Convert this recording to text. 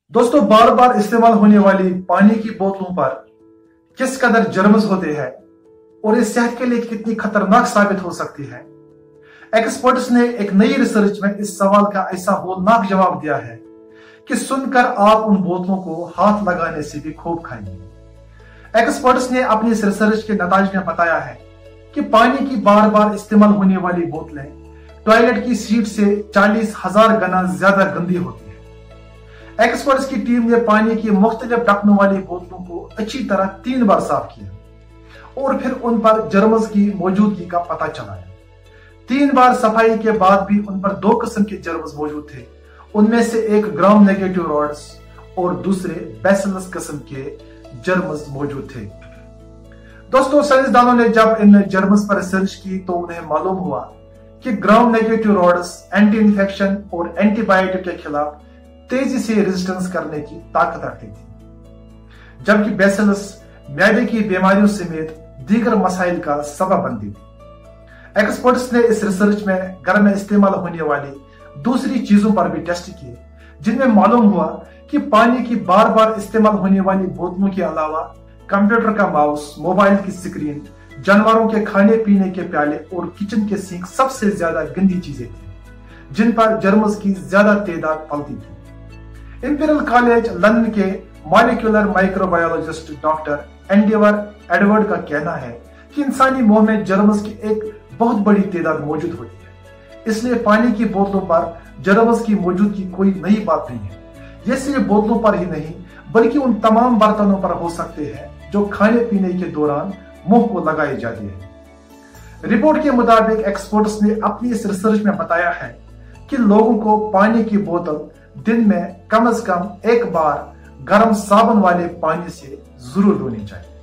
दोस्तों, बार बार इस्तेमाल होने वाली पानी की बोतलों पर किस कदर जर्म्स होते हैं और ये सेहत के लिए कितनी खतरनाक साबित हो सकती है। एक्सपर्ट्स ने एक नई रिसर्च में इस सवाल का ऐसा होलनाक जवाब दिया है कि सुनकर आप उन बोतलों को हाथ लगाने से भी खूब खाएंगे। एक्सपर्ट्स ने अपनी इस रिसर्च के नतीजे में बताया है कि पानी की बार बार इस्तेमाल होने वाली बोतलें टॉयलेट की सीट से 40,000 गुना ज्यादा गंदी होती है। एक्सपर्ट्स की टीम ने पानी की मुख्तलिफ ढक्कनों वाली बोतलों को अच्छी तरह 3 बार साफ किया और फिर उन पर जर्म्स की मौजूदगी का पता चलाया। 3 बार सफाई के बाद भी उन पर 2 किस्म के जर्म्स मौजूद थे। उनमें से एक ग्राम नेगेटिव रॉड्स और दूसरे बैसिलस किस्म के जर्म्स मौजूद थे। दोस्तों, साइंसदानों ने जब इन जर्म्स पर रिसर्च की तो उन्हें मालूम हुआ कि gram negative rods anti infection और एंटीबायोटिक के खिलाफ तेजी से रेजिस्टेंस करने की ताकत रखती थी, जबकि बैसिलस मैदे की बीमारियों समेत दीगर मसाइल का सबब बनती थी। एक्सपर्ट्स ने इस रिसर्च में घर में इस्तेमाल होने वाली दूसरी चीजों पर भी टेस्ट किए, जिनमें मालूम हुआ कि पानी की बार बार इस्तेमाल होने वाली बोतलों के अलावा कंप्यूटर का माउस, मोबाइल की स्क्रीन, जानवरों के खाने पीने के प्याले और किचन के सिंक सबसे ज्यादा गंदी चीजें थी जिन पर जर्म्स की ज्यादा तादाद पलती थी। इंपीरियल कॉलेज लंदन के molecular microbiologist doctor Andrew Edward का कहना है कि इंसानी मुंह में जर्म्स की एक बहुत बड़ी तादाद मौजूद होती है, इसलिए पानी की बोतलों पर जर्म्स की मौजूदगी कोई नई बात नहीं है। ये सिर्फ बोतलों पर ही नहीं बल्कि उन तमाम बर्तनों पर हो सकते हैं जो खाने पीने के दौरान मुंह को लगाए जाते हैं। रिपोर्ट के मुताबिक एक्सपर्ट्स ने अपनी इस रिसर्च में बताया है कि लोगों को पानी की बोतल दिन में कम से कम 1 बार गर्म साबुन वाले पानी से जरूर धोनी चाहिए।